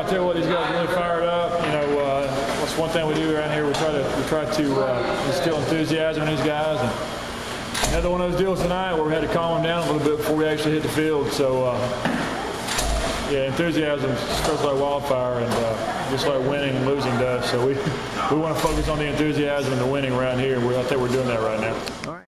tell you what, these guys are really fired up. You know, that's one thing we do around here. We try to instill enthusiasm in these guys. And another one of those deals tonight where we had to calm them down a little bit before we actually hit the field. So, yeah, enthusiasm spreads like wildfire, and just like winning and losing does. So we want to focus on the enthusiasm and the winning around here. I think we're doing that right now. All right.